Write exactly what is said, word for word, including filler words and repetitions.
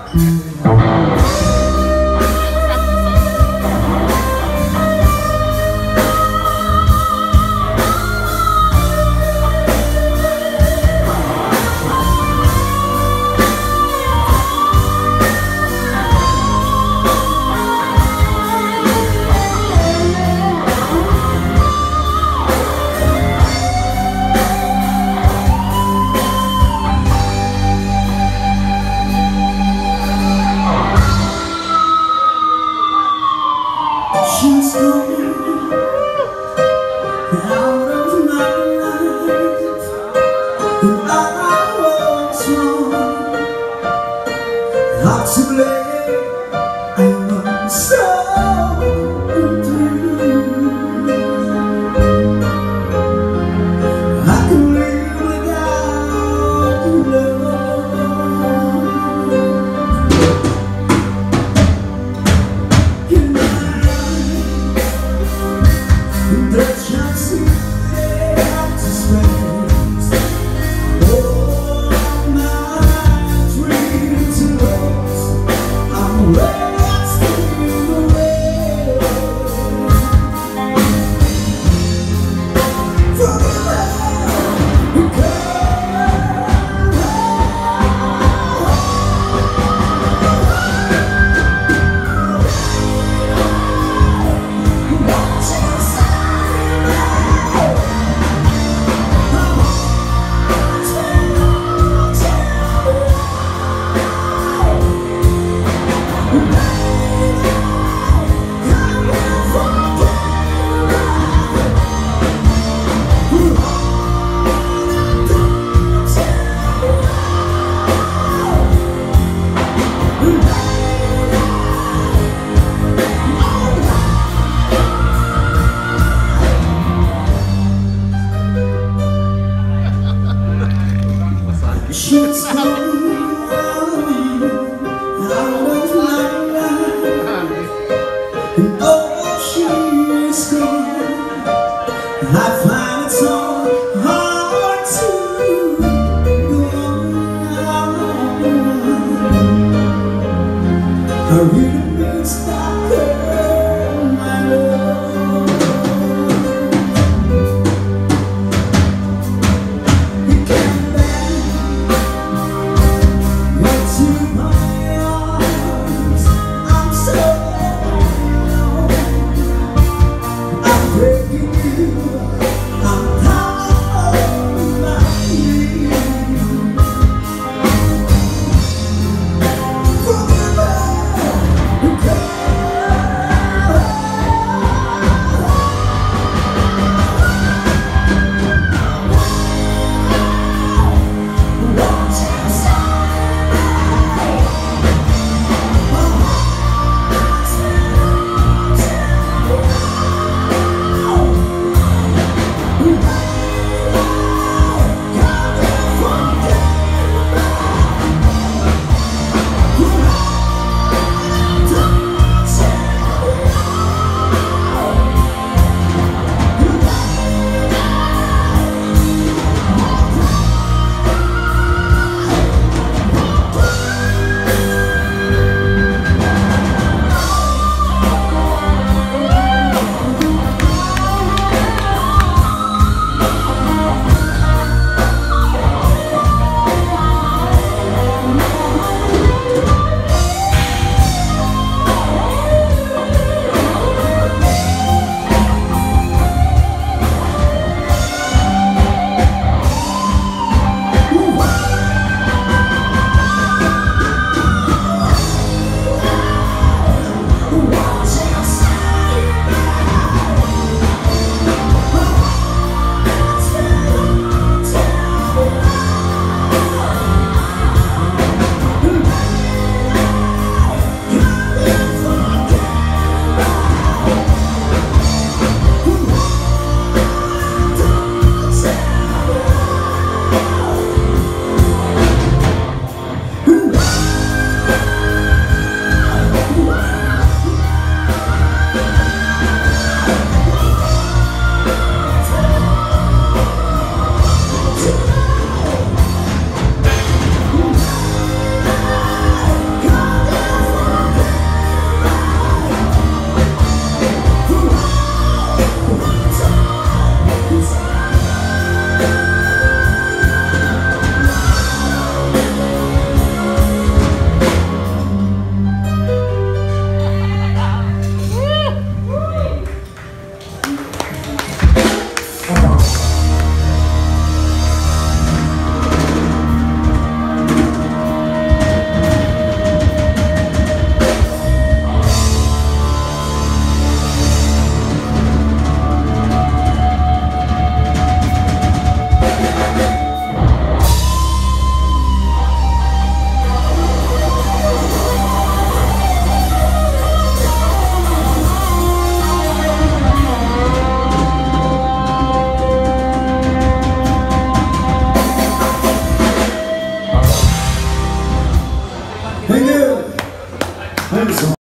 She's gone out of my life, and I was wrong. Not to blame, I was so blue. I can live without your love. You know the chance to get to space. All my dreams and hopes, I'm wasting away. Forever, she's gone out of my life, and oh, she's gone. I find it so hard to go on. I really miss that girl, my love. You came back into my arms. I'm so alone. I'm breaking you. I'm down on my knees. Forever. Hands on.